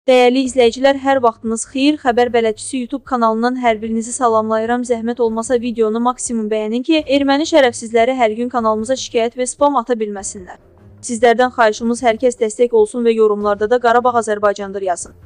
Dəyərli izləyicilər, hər vaxtınız xeyir. Xəbər Bələdçisi YouTube kanalından hər birinizi salamlayıram. Zəhmət olmasa videonu maksimum bəyənin ki, erməni şərəfsizləri hər gün kanalımıza şikayət və spam ata bilməsinlər. Sizlərdən xahişimiz hər kəs dəstək olsun və yorumlarda da Qarabağ Azərbaycandır yazın.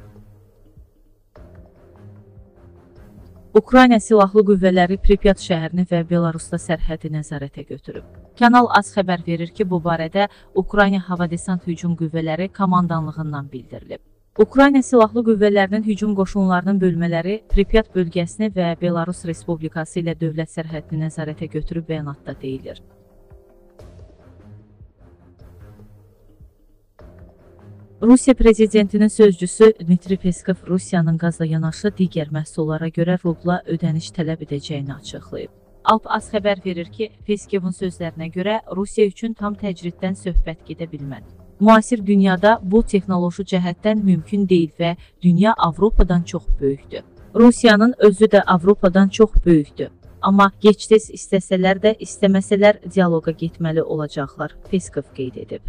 Ukrayna Silahlı Qüvvələri Pripyat şəhərini və Belarusda sərhədi nəzarətə götürüb. Kanal AS xəbər verir ki, bu barədə Ukrayna Hava Desant Hücum Qüvvələri komandanlığından bildirilib. Ukrayna Silahlı Qüvvələrinin hücum qoşunlarının bölmələri Pripyat bölgəsini və Belarus Respublikası ilə dövlət sərhədini nəzarətə götürüb bəyanatda deyilir. Rusiya prezidentinin sözcüsü Dmitri Peskov Rusiyanın qazla yanaşı digər məhsullara görə rubla ödəniş tələb edəcəyini açıqlayıb. Alp AS xəbər verir ki, Peskovun sözlərinə görə Rusiya üçün tam təcriddən söhbət gedə bilmədi. Müasir dünyada bu texnoloji cəhətdən mümkün deyil və dünya Avropadan çox böyükdür. Rusiyanın özü də Avropadan çox böyükdür. Amma gec-tez istəsələr də, istəməsələr dialoqa getməli olacaqlar, Peskov qeyd edib.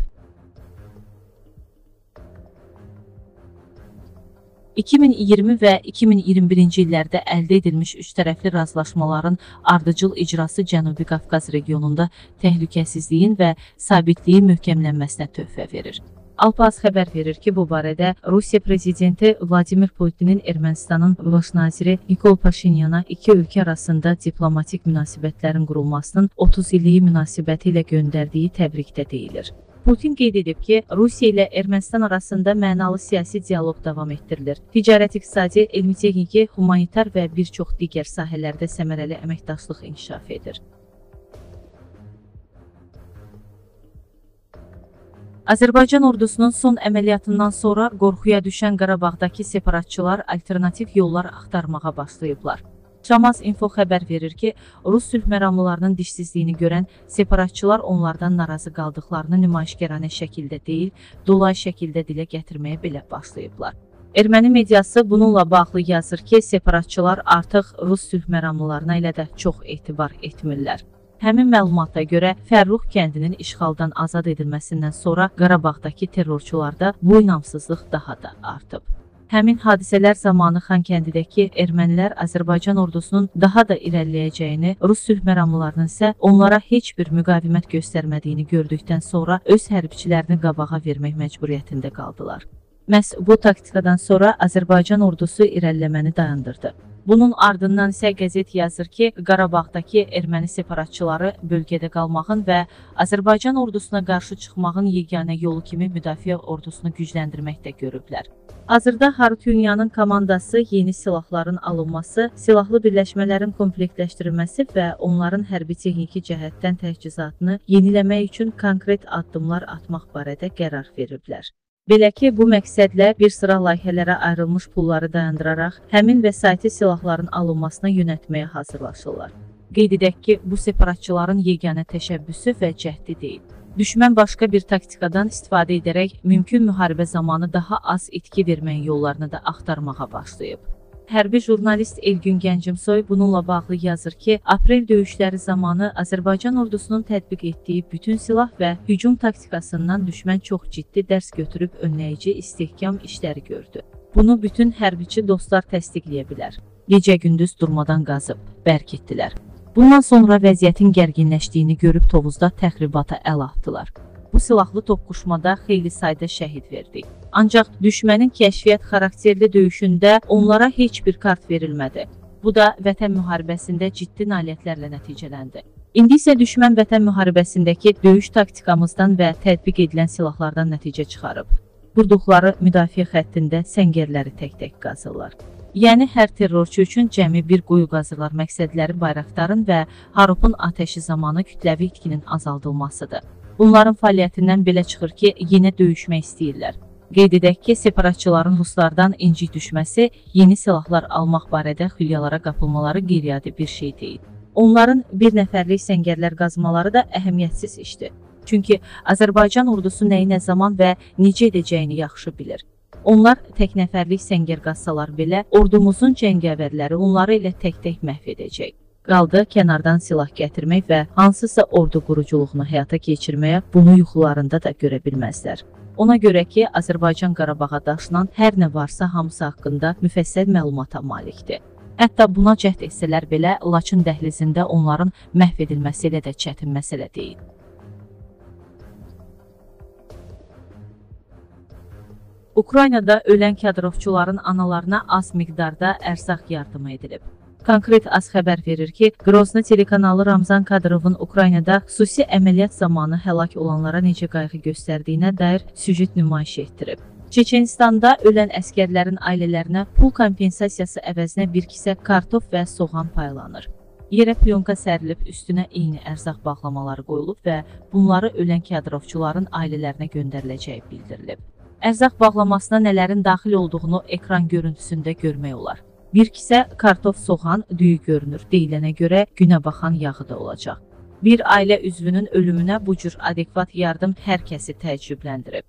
2020 və 2021-ci illərdə əldə edilmiş üçtərəfli razılaşmaların ardıcıl icrası Cənubi Qafqaz regionunda təhlükəsizliyin və sabitliyin möhkəmlənməsinə töhfə verir. Alp AS xəbər verir ki, bu barədə Rusiya prezidenti Vladimir Putinin Ermənistanın baş naziri Nikol Paşinyana iki ölkə arasında diplomatik münasibətlərin qurulmasının 30 illiyi münasibəti ilə göndərdiyi təbrikdə deyilir. Putin qeyd edib ki, Rusiya ilə Ermənistan arasında mənalı siyasi dialoq davam etdirilir. Ticarət, iqtisadi, elmi-texniki, humanitar və bir çox digər sahələrdə səmərəli əməkdaşlıq inkişaf edir. Azərbaycan ordusunun son əməliyyatından sonra qorxuya düşən Qarabağdakı separatçılar alternativ yollar axtarmağa başlayıblar. Şamaz Info xəbər verir ki, Rus sülh məramlılarının dişsizliyini görən separatçılar onlardan narazı qaldıqlarını nümayişkaranə şəkildə deyil, dolay şəkildə dilə gətirməyə belə başlayıblar. Erməni mediası bununla bağlı yazır ki, separatçılar artıq Rus sülh məramlılarına ilə də çox etibar etmirlər. Həmin məlumata görə Fərrux kəndinin işğaldan azad edilməsindən sonra Qarabağdakı terrorçularda bu inamsızlıq daha da artıb. Həmin hadisələr zamanı Xankəndidəki ermənilər Azərbaycan ordusunun daha da irəliləyəcəyini, Rus sülh məramlılarının isə onlara heç bir müqavimət göstərmədiyini gördükdən sonra öz hərbçilərini qabağa vermək məcburiyyətində qaldılar. Məhz bu taktikadan sonra Azərbaycan ordusu irəliləməni dayandırdı. Bunun ardından isə qəzet yazır ki, Qarabağdakı erməni separatçıları bölgədə qalmağın və Azərbaycan ordusuna qarşı çıxmağın yeganə yolu kimi müdafiə ordusunu gücləndirməkdə görüblər. Hazırda Harutyunyanın komandası yeni silahların alınması, silahlı birləşmələrin komplektləşdirilməsi və onların hərbi-texniki cəhətdən təchizatını yeniləmək üçün konkret addımlar atmaq barədə qərar veriblər. Belə ki, bu məqsədlə bir sıra layihələrə ayrılmış pulları dayandıraraq həmin vəsaiti silahların alınmasına yönəltməyə hazırlaşırlar. Qeyd edək ki, bu separatçıların yeganə təşəbbüsü və cəhdi deyil. Düşmən başqa bir taktikadan istifadə edərək mümkün müharibə zamanı daha az itki verməyin yollarını da axtarmağa başlayıb. Hərbi jurnalist Elgün Gəncimsoy bununla bağlı yazır ki, aprel döyüşləri zamanı Azərbaycan ordusunun tətbiq etdiyi bütün silah və hücum taktikasından düşmən çox ciddi dərs götürüb önləyici istehkam işləri gördü. Bunu bütün hərbiçi dostlar təsdiqləyə bilər. Gecə-gündüz durmadan qazıb, bərk etdilər. Bundan sonra vəziyyətin gərginləşdiyini görüb Tovuzda təxribata əl atdılar. Bu silahlı toqquşmada xeyli sayda şəhid verdik. Ancaq düşmənin kəşfiyyat xarakterli döyüşündə onlara heç bir kart verilmədi. Bu da vətən müharibəsində ciddi nailiyyətlərlə nəticələndi. İndi isə düşmən vətən müharibəsindəki döyüş taktikamızdan və tətbiq edilən silahlardan nəticə çıxarıb. Qurduqları müdafiə xəttində səngərləri tək-tək qazırlar. Yəni, hər terrorçu üçün cəmi bir quyu qazırlar məqsədləri Bayraqdarın və Harupun atəşi zamanı kütləvi itkinin azaldılmasıdır. Bunların fəaliyyətindən belə çıxır ki, yenə döyüşmək istəyirlər. Qeyd edək ki, separatçıların ruslardan incik düşməsi, yeni silahlar almaq barədə xülyalara qapılmaları qeyri-adi bir şey deyil. Onların bir nəfərlik səngərlər qazmaları da əhəmiyyətsiz işdir. Çünki Azərbaycan ordusu nəyi nə zaman və necə edəcəyini yaxşı bilir. Onlar tək nəfərlik səngər qazsalar belə, ordumuzun cəngəvərləri onları ilə tək-tək məhv edəcək. Qaldı kənardan silah gətirmək və hansısa ordu quruculuğunu həyata keçirməyə bunu yuxularında da görə bilməzlər. Ona görə ki, Azərbaycan Qarabağa daşınan hər nə varsa hamısı haqqında müfəssəl məlumata malikdir. Hətta buna cəhd etsələr belə, Laçın dəhlizində onların məhv edilməsi ilə də çətin məsələ deyil. Ukraynada ölən kadrovçuların analarına az miqdarda ərzaq yardımı edilib. Konkret AS xəbər verir ki, Grozny telekanalı Ramzan Kadyrovun Ukraynada xüsusi əməliyyat zamanı həlak olanlara necə qayğı göstərdiyinə dair süjet nümayiş etdirib. Çeçenistanda ölən əskərlərin ailələrinə pul kompensasiyası əvəzinə bir kisə kartof və soğan paylanır. Yerə plyonka sərilib, üstünə eyni ərzaq bağlamaları qoyulub və bunları ölən kadrovçuların ailələrinə göndəriləcəyi bildirilib. Ərzaq bağlamasına nələrin daxil olduğunu ekran görüntüsündə görmək olar. Bir kisə kartof, soğan, düyü görünür. Deyilənə görə günə baxan yağı da olacaq. Bir ailə üzvünün ölümünə bu cür adekvat yardım hər kəsi təəccübləndirib.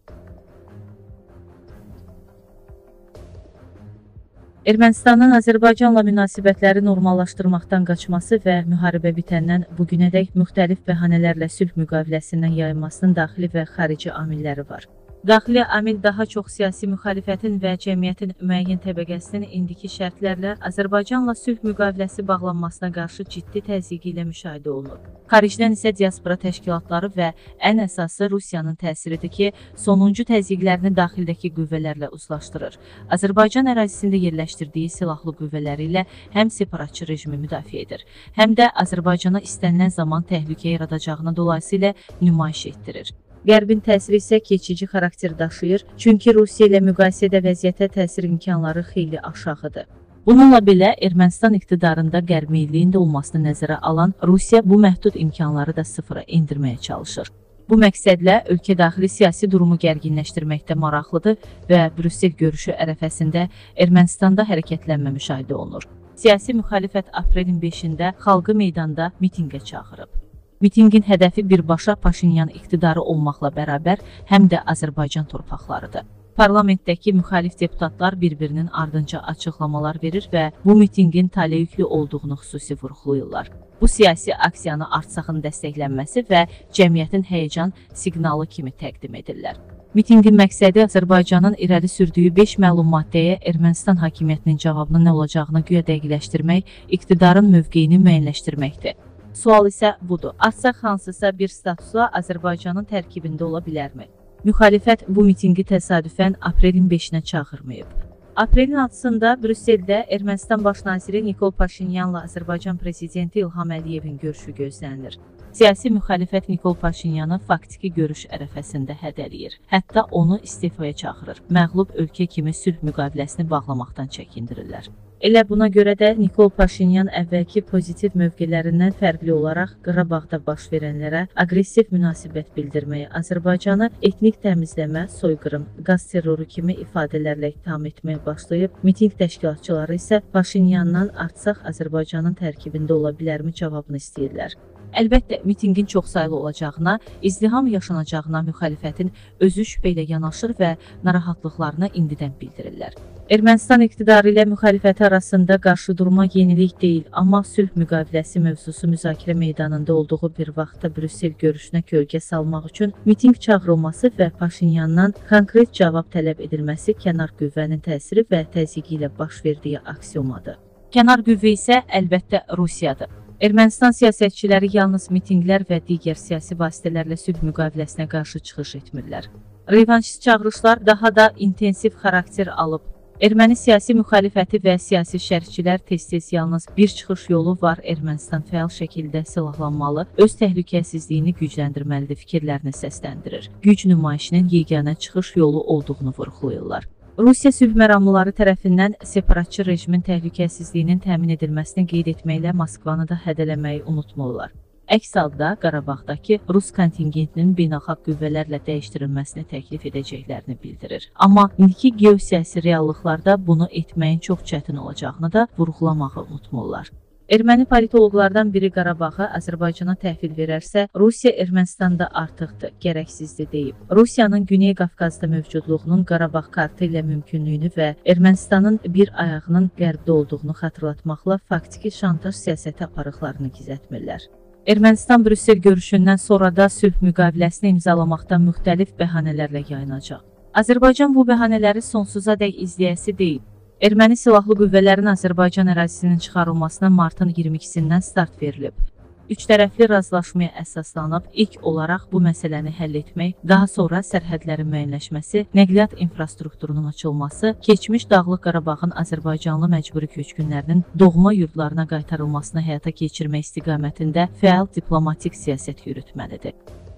Ermənistanın Azərbaycanla münasibətləri normallaşdırmaqdan qaçması və müharibə bitəndən bugünədək müxtəlif bəhanələrlə sülh müqaviləsindən yayılmasının daxili və xarici amilləri var. Daxili amil daha çox siyasi müxalifətin və cəmiyyətin müəyyən təbəqəsinin indiki şərtlərlə Azərbaycanla sülh müqaviləsi bağlanmasına qarşı ciddi təzyiqi ilə müşahidə olunur. Xaricdən isə diaspora təşkilatları və ən əsası Rusiyanın təsiridir ki, sonuncu təzyiqlərini daxildəki qüvvələrlə uzlaşdırır. Azərbaycan ərazisində yerləşdirdiyi silahlı qüvvələri ilə həm separatçı rejimi müdafiə edir, həm də Azərbaycana istənilən zaman təhlükə yaradacağına dolayısıyla nümayiş etdirir. Qərbin təsiri isə keçici xarakter daşıyır, çünki Rusiya ilə müqayisədə vəziyyətə təsir imkanları xeyli aşağıdır. Bununla belə, Ermənistan iqtidarında qərb meyilliyində olmasını nəzərə alan Rusiya bu məhdud imkanları da sıfıra endirməyə çalışır. Bu məqsədlə ölkə daxili siyasi durumu gərginləşdirməkdə maraqlıdır və Brüssel görüşü ərəfəsində Ermənistanda hərəkətlənmə müşahidə olunur. Siyasi müxalifət aprelin 5-də xalqı meydanda mitinqə çağırıb. Mitinqin hədəfi birbaşa Paşinyan iqtidarı olmaqla bərabər həm də Azərbaycan torpaqlarıdır. Parlamentdəki müxalif deputatlar bir-birinin ardınca açıqlamalar verir və bu mitinqin taleyüklü olduğunu xüsusi vurğulayırlar. Bu siyasi aksiyanı Artsaqın dəstəklənməsi və cəmiyyətin həyəcan siqnalı kimi təqdim edirlər. Mitinqin məqsədi Azərbaycanın irəli sürdüyü 5 məlum maddəyə Ermənistan hakimiyyətinin cavabının nə olacağını güya dəqiqləşdirmək, iqtidarın mövqeyini müəyyənləşdirməkdir. Sual isə budur. Artsaq hansısa bir statusla Azərbaycanın tərkibində ola bilərmi? Müxalifət bu mitinqi təsadüfən aprelin 5-nə çağırmayıb. Aprelin 6-sında Brüsseldə Ermənistan baş naziri Nikol Paşinyanla Azərbaycan prezidenti İlham Əliyevin görüşü gözlənilir. Siyasi müxalifət Nikol Paşinyanı faktiki görüş ərəfəsində hədələyir. Hətta onu istifaya çağırır. Məğlub ölkə kimi sülh müqaviləsini bağlamaqdan çəkindirirlər. Elə buna görə də Nikol Paşinyan əvvəlki pozitiv mövqelərindən fərqli olaraq Qarabağda baş verənlərə aqressiv münasibət bildirməyi, Azərbaycanı etnik təmizləmə, soyqırım, qaz terroru kimi ifadələrlə ittiham etməyə başlayıb, mitinq təşkilatçıları isə Paşinyandan Artsaq Azərbaycanın tərkibində ola bilərmi cavabını istəyirlər. Əlbəttə, mitinqin çoxsaylı olacağına, izdiham yaşanacağına müxalifətin özü şübhə ilə yanaşır və narahatlıqlarını indidən bildirirlər. Ermənistan iqtidarı ilə müxalifəti arasında qarşıdurma yenilik deyil, amma sülh müqaviləsi mövzusu müzakirə meydanında olduğu bir vaxtda Brüssel görüşünə kölgə salmaq üçün mitinq çağırılması və Paşinyandan konkret cavab tələb edilməsi kənar qüvvənin təsiri və təzyiqi ilə baş verdiyi aksiomadır. Kənar qüvvə isə əlbəttə Rusiyadır. Ermənistan siyasətçiləri yalnız mitinqlər və digər siyasi vasitələrlə sülh müqaviləsinə qarşı çıxış etmirlər. Revanşist çağırışlar daha da intensiv xarakter alıb. Erməni siyasi müxalifəti və siyasi şərhçilər tez-tez yalnız bir çıxış yolu var, Ermənistan fəal şəkildə silahlanmalı, öz təhlükəsizliyini gücləndirməlidir fikirlərini səsləndirir. Güc nümayişinin yeganə çıxış yolu olduğunu vurğulayırlar. Rusiya sülh məramlıları tərəfindən separatçı rejimin təhlükəsizliyinin təmin edilməsini qeyd etməklə Moskvanı da hədələməyi unutmurlar. Əks halda Qarabağdakı Rus kontingentinin beynəlxalq qüvvələrlə dəyişdirilməsini təklif edəcəklərini bildirir. Amma indiki geosiyasi reallıqlarda bunu etməyin çox çətin olacağını da vurğulamağı unutmurlar. Erməni politoloqlardan biri Qarabağı Azərbaycana təhvil verərsə, Rusiya Ermənistanda artıqdır, gərəksizdir deyib. Rusiyanın Güney Qafqazda mövcudluğunun Qarabağ kartı ilə mümkünlüyünü və Ermənistanın bir ayağının qərbdə olduğunu xatırlatmaqla faktiki şantaj siyasəti aparıqlarını gizlətmirlər. Ermənistan-Brüssel görüşündən sonra da sülh müqaviləsini imzalamaqdan müxtəlif bəhanələrlə yayınacaq. Azərbaycan bu bəhanələri sonsuzadək izləyəsi deyil. Erməni silahlı qüvvələrin Azərbaycan ərazisinin çıxarılmasına martın 22-sindən start verilib. Üç tərəfli razılaşmaya əsaslanıb, ilk olaraq bu məsələni həll etmək, daha sonra sərhədlərin müəyyənləşməsi, nəqliyyat infrastrukturunun açılması, keçmiş Dağlıq Qarabağın Azərbaycanlı məcburi köçkünlərinin doğma yurdlarına qaytarılmasını həyata keçirmək istiqamətində fəal diplomatik siyasət yürütməlidir.